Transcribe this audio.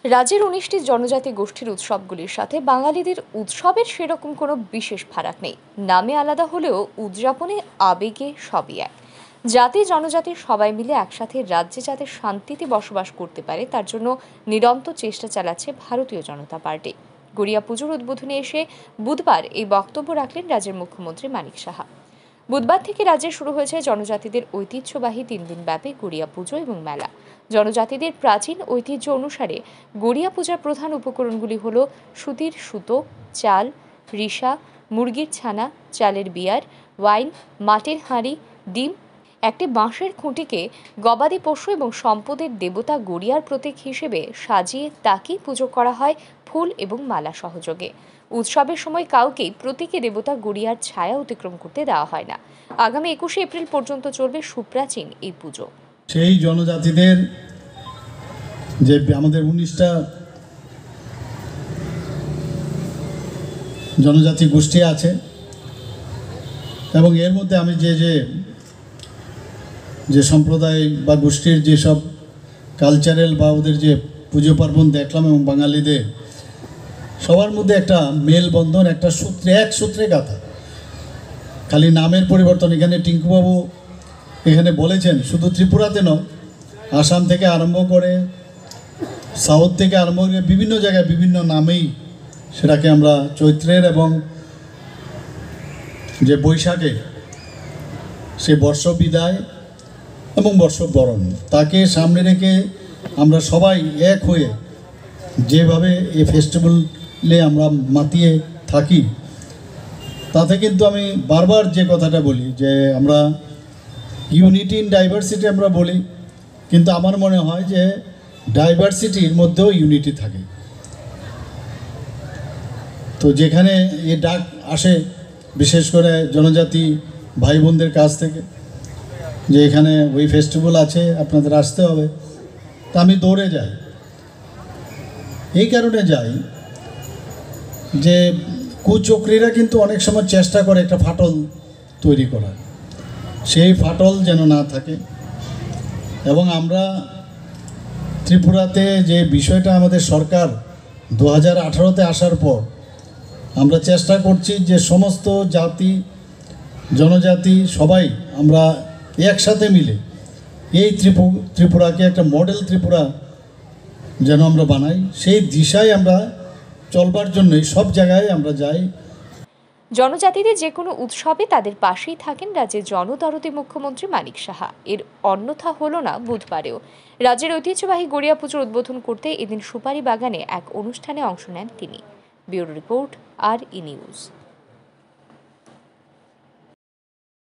রাজ্যের ১৯টি জনজাতি গোষ্ঠীর উৎসবগুলির সাথে বাঙালিদের উৎসবের সেরকম কোনো বিশেষ ফারাক নেই। নামে আলাদা হলেও উদযাপনে আবেগে সবই এক। জাতি জনজাতি সবাই মিলে একসাথে রাজ্যে যাতে শান্তিতে বসবাস করতে পারে তার জন্য নিরন্তর চেষ্টা চালাচ্ছে ভারতীয় জনতা পার্টি। গড়িয়া পুজোর উদ্বোধনে এসে বুধবার এই বক্তব্য রাখলেন রাজ্যের মুখ্যমন্ত্রী মানিক সাহা। বুধবার থেকে রাজ্যে শুরু হয়েছে জনজাতিদের ঐতিহ্যবাহী ৩ দিনব্যাপী গড়িয়া পুজো এবং মেলা। জনজাতিদের প্রাচীন ঐতিহ্য অনুসারে গড়িয়া পূজার প্রধান উপকরণগুলি হল সুতির সুতো, চাল, রিসা, মুরগির ছানা, চালের বিয়ার, ওয়াইন, মাটির হাঁড়ি, ডিম। একটি বাঁশের খুঁটিকে গবাদি পশু এবং সম্পদের দেবতা গড়িয়ার প্রতীক হিসেবে সাজিয়ে তাকেই পুজো করা হয় ফুল এবং মালা সহযোগে। উৎসবের সময় কাউকেই প্রতীকী দেবতা গড়িয়ার ছায়া অতিক্রম করতে দেওয়া হয় না। আগামী ২১শে এপ্রিল পর্যন্ত চলবে সুপ্রাচীন এই পুজো। সেই জনজাতিদের যে আমাদের ১৯টা জনজাতি গোষ্ঠী আছে এবং এর মধ্যে আমি যে সম্প্রদায় বা গোষ্ঠীর যেসব কালচারাল বা ওদের যে পুজো পার্বণ দেখলাম এবং বাঙালিদের সবার মধ্যে একটা মেলবন্ধন, একটা এক সূত্রে গাথা। খালি নামের পরিবর্তন। এখানে টিঙ্কুবাবু এখানে বলেছেন শুধু ত্রিপুরাতে নয়, আসাম থেকে আরম্ভ করে সাউথ থেকে আরম্ভ করে বিভিন্ন জায়গায় বিভিন্ন নামেই সেটাকে আমরা চৈত্রের এবং যে বৈশাখে সে বর্ষ বিদায় এবং বর্ষবরণ তাকে সামনে রেখে আমরা সবাই এক হয়ে যেভাবে এই ফেস্টিভ্যালে আমরা মাতিয়ে থাকি, তাতে কিন্তু আমি বারবার যে কথাটা বলি যে আমরা ইউনিটি ইন ডাইভার্সিটি আমরা বলি, কিন্তু আমার মনে হয় যে ডাইভার্সিটির মধ্যেও ইউনিটি থাকে। তো যেখানে এই ডাক আসে বিশেষ করে জনজাতি ভাই বোনদের কাছ থেকে যে এখানে ওই ফেস্টিভ্যাল আছে, আপনাদের আসতে হবে, তা আমি দৌড়ে যাই। এই কারণে যাই যে কুচক্রীরা কিন্তু অনেক সময় চেষ্টা করে একটা ফাটল তৈরি করার, সেই ফাটল যেন না থাকে। এবং আমরা ত্রিপুরাতে যে বিষয়টা আমাদের সরকার 2018-তে আসার পর আমরা চেষ্টা করছি যে সমস্ত জাতি জনজাতি সবাই আমরা একসাথে মিলে এই ত্রিপুরাকে একটা মডেল ত্রিপুরা যেন আমরা বানাই, সেই দিশায় আমরা চলবার জন্যই সব জায়গায় আমরা যাই। জনজাতিদের যে কোনো উৎসবে তাদের পাশেই থাকেন রাজ্যের জনদরদি মুখ্যমন্ত্রী মানিক সাহা। এর অন্যথা হলো না বুধবারেও। রাজ্যের ঐতিহ্যবাহী গড়িয়া পুজোর উদ্বোধন করতে এদিন সুপারি বাগানে এক অনুষ্ঠানে অংশ নেন তিনি। Bureau report, RE news.